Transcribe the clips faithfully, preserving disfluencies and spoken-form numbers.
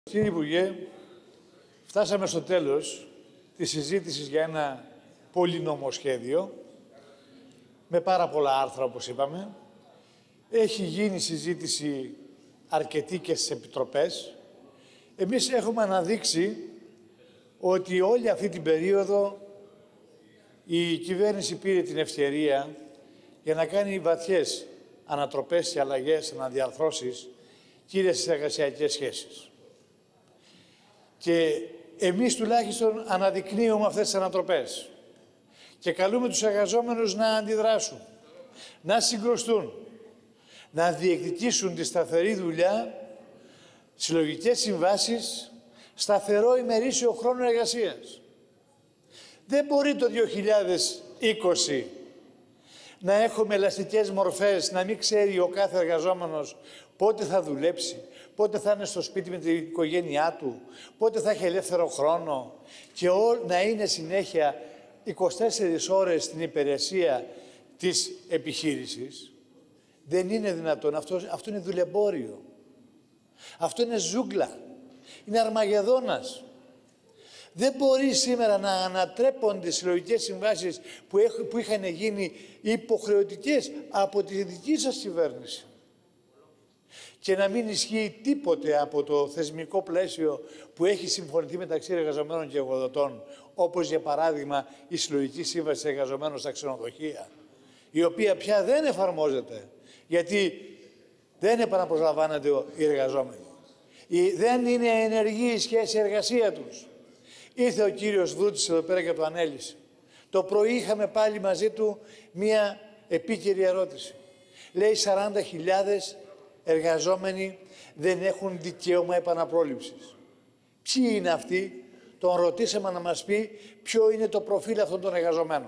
Κύριε Υπουργέ, φτάσαμε στο τέλος της συζήτησης για ένα πολυνομοσχέδιο με πάρα πολλά άρθρα, όπως είπαμε. Έχει γίνει συζήτηση αρκετή και στις επιτροπές. Εμείς έχουμε αναδείξει ότι όλη αυτή την περίοδο η κυβέρνηση πήρε την ευκαιρία για να κάνει βαθιές ανατροπές και αλλαγές, αναδιαρθρώσεις κύριες στις εργασιακές σχέσεις. Και εμείς τουλάχιστον αναδεικνύουμε αυτές τις ανατροπές και καλούμε τους εργαζόμενους να αντιδράσουν, να συγκροστούν, να διεκδικήσουν τη σταθερή δουλειά, συλλογικές συμβάσεις, σταθερό ημερήσιο χρόνο εργασίας. Δεν μπορεί το δύο χιλιάδες είκοσι να έχουμε ελαστικές μορφές, να μην ξέρει ο κάθε εργαζόμενος πότε θα δουλέψει, πότε θα είναι στο σπίτι με την οικογένειά του, πότε θα έχει ελεύθερο χρόνο και ό, να είναι συνέχεια είκοσι τέσσερις ώρες στην υπηρεσία της επιχείρησης. Δεν είναι δυνατόν. Αυτό, αυτό είναι δουλεμπόριο. Αυτό είναι ζούγκλα. Είναι Αρμαγεδόνας. Δεν μπορεί σήμερα να ανατρέπονται συλλογικές συμβάσεις που, έχ, που είχαν γίνει υποχρεωτικές από τη δική σας κυβέρνηση και να μην ισχύει τίποτε από το θεσμικό πλαίσιο που έχει συμφωνηθεί μεταξύ εργαζομένων και εργοδοτών, όπως για παράδειγμα η συλλογική σύμβαση εργαζομένων στα ξενοδοχεία, η οποία πια δεν εφαρμόζεται, γιατί δεν επαναπροσλαμβάνονται οι εργαζόμενοι. Δεν είναι ενεργή η σχέση εργασία τους. Ήρθε ο κύριος Βρούτης εδώ πέρα και το ανέλησε. Το πρωί είχαμε πάλι μαζί του μία επίκαιρη ερώτηση. Λέει σαράντα χιλιάδες εργαζόμενοι δεν έχουν δικαίωμα επαναπρόληψης. Ποιοι είναι αυτοί? Τον ρωτήσαμε να μας πει ποιο είναι το προφίλ αυτών των εργαζομένων.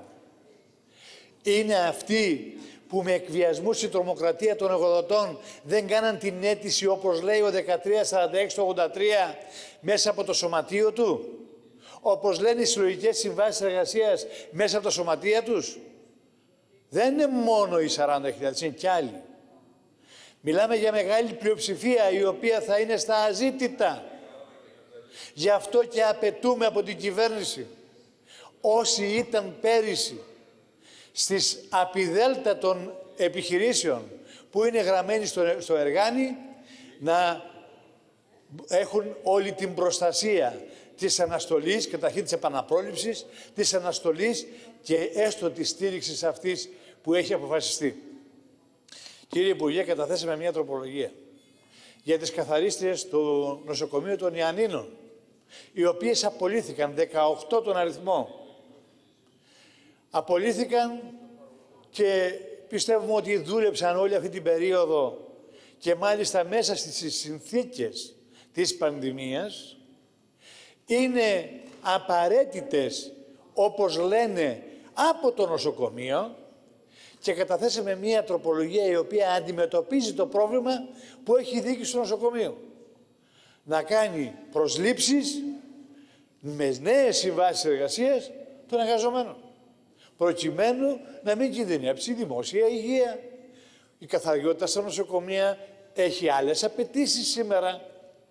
Είναι αυτοί που με εκβιασμούς η τρομοκρατία των εργοδοτών δεν κάναν την αίτηση, όπως λέει ο δεκατρία σαράντα έξι ογδόντα τρία, μέσα από το σωματείο του, όπως λένε οι συλλογικές συμβάσεις εργασίας μέσα από τα σωματεία τους? Δεν είναι μόνο οι σαράντα χιλιάδες, είναι κι άλλοι. Μιλάμε για μεγάλη πλειοψηφία η οποία θα είναι στα αζήτητα. Γι' αυτό και απαιτούμε από την κυβέρνηση όσοι ήταν πέρυσι στις απειδέλτα των επιχειρήσεων που είναι γραμμένοι στο, στο εργάνι να έχουν όλη την προστασία της αναστολής, καταρχήν της επαναπρόληψης, της αναστολής και έστω της στήριξης αυτής που έχει αποφασιστεί. Κύριε Υπουργέ, καταθέσαμε μια τροπολογία για τις καθαρίστριες του νοσοκομείου των Ιαννίνων, οι οποίες απολύθηκαν, δεκαοκτώ τον αριθμό. Απολύθηκαν και πιστεύουμε ότι δούλεψαν όλη αυτή την περίοδο και μάλιστα μέσα στις συνθήκες της πανδημίας. Είναι απαραίτητες, όπως λένε, από το νοσοκομείο και καταθέσαμε μία τροπολογία η οποία αντιμετωπίζει το πρόβλημα που έχει η διοίκηση του νοσοκομείου. Να κάνει προσλήψεις με νέες συμβάσεις εργασίας των εργαζομένων, προκειμένου να μην κινδυνεύσει η δημόσια υγεία. Η καθαριότητα στα νοσοκομεία έχει άλλες απαιτήσεις σήμερα.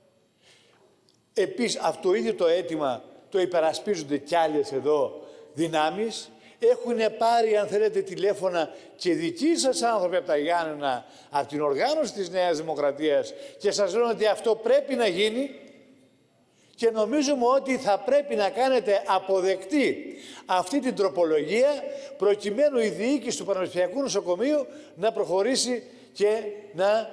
Επίσης, αυτό το ίδιο το αίτημα το υπερασπίζονται κι άλλες εδώ δυνάμεις. Έχουν πάρει, αν θέλετε, τηλέφωνα και δικοί σας άνθρωποι από τα Γιάννενα, από την οργάνωση της Νέας Δημοκρατίας και σας λένε ότι αυτό πρέπει να γίνει και νομίζουμε ότι θα πρέπει να κάνετε αποδεκτή αυτή την τροπολογία προκειμένου η διοίκηση του Πανεπιστημιακού Νοσοκομείου να προχωρήσει και να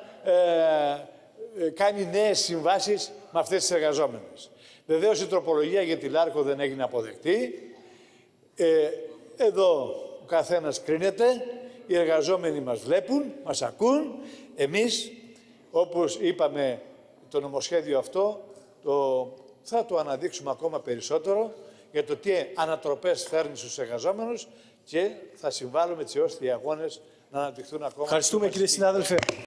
ε, κάνει νέες συμβάσεις με αυτές τις εργαζόμενες. Βεβαίως η τροπολογία για τη Λάρκο δεν έγινε αποδεκτή. Ε, εδώ ο καθένας κρίνεται, οι εργαζόμενοι μας βλέπουν, μας ακούν. Εμείς, όπως είπαμε, το νομοσχέδιο αυτό το, θα το αναδείξουμε ακόμα περισσότερο για το τι ανατροπές φέρνει στους εργαζόμενους και θα συμβάλλουμε έτσι ώστε οι αγώνες να αναπτυχθούν ακόμα. Ευχαριστούμε, κύριε συνάδελφε.